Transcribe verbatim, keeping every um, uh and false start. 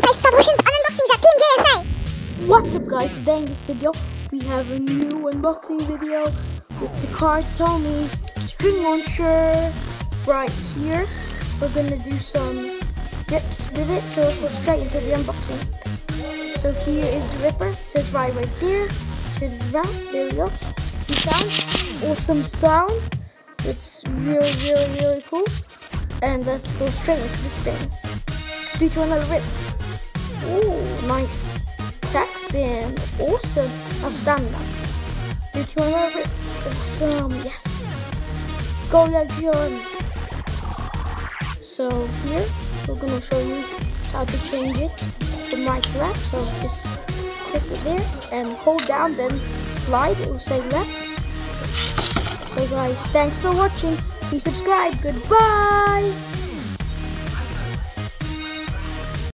play stop motions and unboxings at Team J S A. What's up guys, today in this video we have a new unboxing video with the Cartomy string launcher right here. We're gonna do some rips with it, so let's go straight into the unboxing. So here is the ripper, it says right right there, turn it around, there we go. The sound, awesome sound, it's really really really cool. And let's go straight into the spins. Three to another rip. Ooh, nice. Tack spin. Awesome. Now stand up. Three to another rip. Awesome. Yes. Go Legion. So here we're gonna show you how to change it from right to left. So just click it there and hold down, then slide. It will say left. So guys, thanks for watching. Please subscribe. Goodbye.